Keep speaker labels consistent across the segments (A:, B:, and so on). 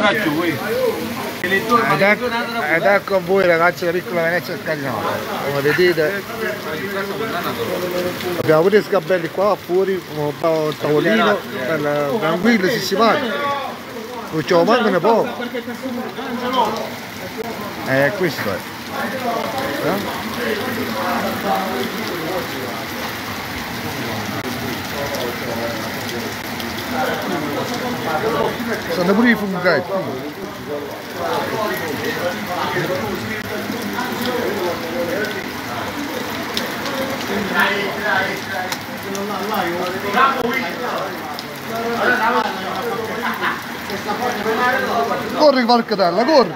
A: Ed ecco a voi ragazzi la piccola Venezia Scandinava, come vedete abbiamo pure i sgabelli qua fuori, un tavolino per tranquilli se si mangia, non ce lo mancano poco, questo è. Sono pure i funghetti. Corri Varcatella, corri!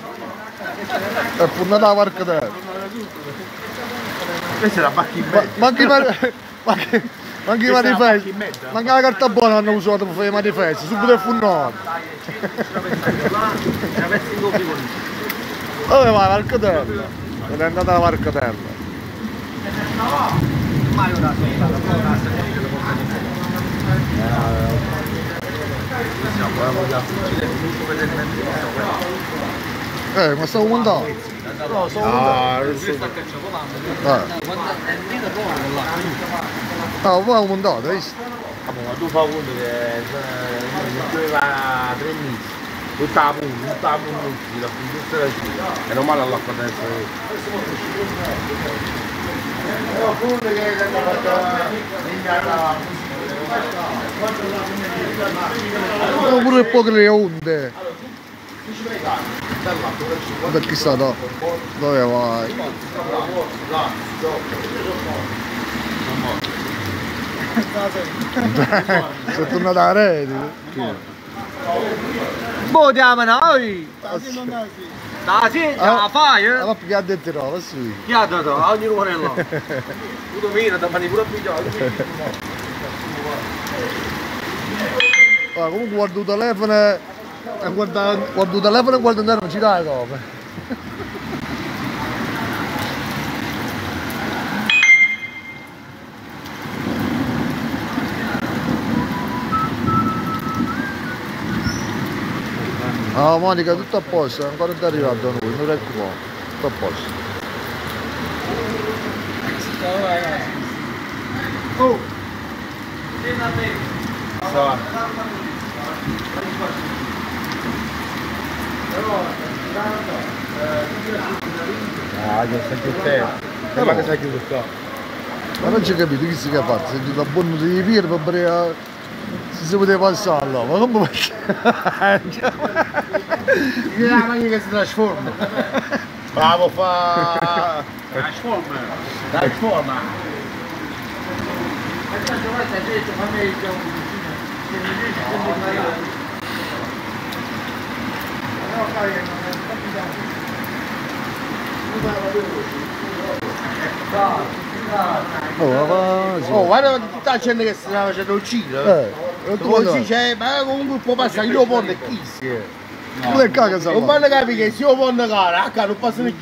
A: È puntata la Varcatella.
B: Questa è la bacchi in mezzo.
A: Manchi i manifesti, manca la carta buona hanno usato per fare i manifesti, subito il funnato. Dove vai Varcatella? Dove è andata la Varcatella? Ma stavo montando.
B: No, sono
A: avevo montato, hai visto?
B: ma tu fai conto che doveva 3 mesi, tutta la punta, la punta e non male all'acqua adesso.
A: Sono pure poche le onde. Guarda chissà dove vai? Sono tornato a rete.
C: Boh, diamo noi! Da sì, la fai, eh?
A: Ma che ha detto no, sì.
C: Chi ha dato? A ogni rumore là. Tu domina, da fare pure a pigliare.
A: Comunque guardo il telefono e guardo il telefono e guardo andare, non ci dai come. Ah Monica, tutto a posto, ancora non è arrivato da noi, non è qua, tutto a posto.
C: Oh!
B: Ah, io sei più te. Ma che sai chiuso qua?
A: Ma non ci capito chi si è fatto, sentito la buona di Pier per bere se si poteva passare allora, ma come
B: Che la macchina che si trasforma. Bravo fa. Trasforma. Oh, guarda tutta la gente che sta facendo il giro. Ma comunque può passare, io ponte chi si è?
A: Non è caga sa.
B: Non vanno a capire che se io ponte cara, non passa più.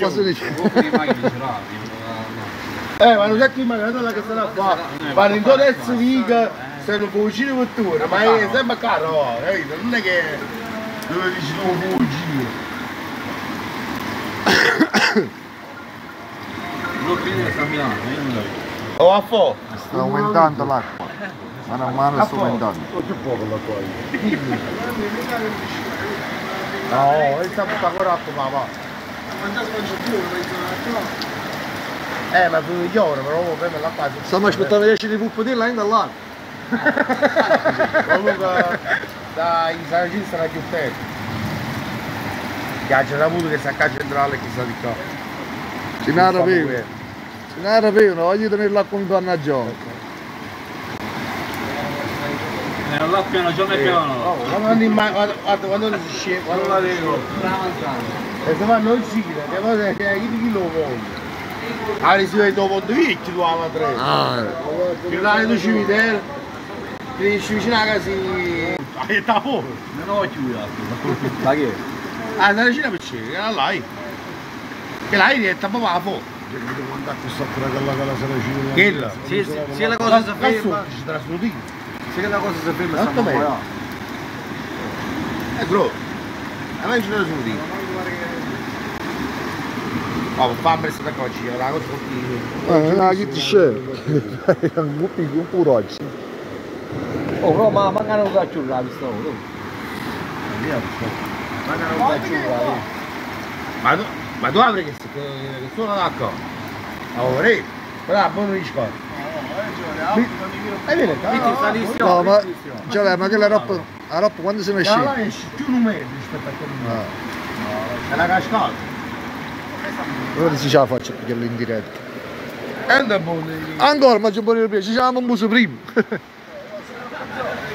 B: Ma non c'è chi magari che sta qua. Vanno in Donetsk, Riga, stanno fucile per tu, ma è sempre caro, capito? Non è che dove dici tu fucile. Oh, a po'!
A: Sta aumentando l'acqua, mano a mano sta aumentando.
B: Che poco l'acqua. No, è stato corato papà. Ma per gli ore, però prima l'acqua.
A: Stiamo aspettando 10 di puppo di là in dall'acqua.
B: Comunque, dai saragini sarà più tempo. C'è la musica che sta a centrale chissà di qua.
A: Si narra vivo. Si narra vivo, non voglio tenere l'acqua in panna a gioco.
C: Là piano, giorno e piano.
B: Quando si scende, quando la vedo. E se fanno il giro, che cosa è chi lo vuole? Allora si vede dopo due vecchi tu ama tre. Che là tu cimitero, finisci vicino a casa si... E sta fuori.
C: Non ho chiuso.
B: Ma che? Sta vicino per scendere, che là l'hai. Che l'hai diretta papà fuori.
A: Devo andare a questa pure che la sarà
B: Quella?
C: Sì, la cosa si ferma.
B: Ci trasnutino.
C: Se che la cosa si ferma sta un po'.
B: Bro, A me ce l'ho su lì. Oh, fa presto da oggi, la cosa
A: che ti scende? Un puro oggi.
C: Oh, però ma magari non faccio la vista ora. Magari non faccio la.
B: Ma tu apri che sono d'accordo. Ora, però buono di scorda.
A: No, ma cioè, ma che la roba quando se ne esce?
B: La esce più numeri rispetto a quello. È la cascata.
A: Ora si ce la faccio perché è in diretta.
B: È un buono.
A: Ancora, ma c'è un po' di piacere, ci siamo un buso prima.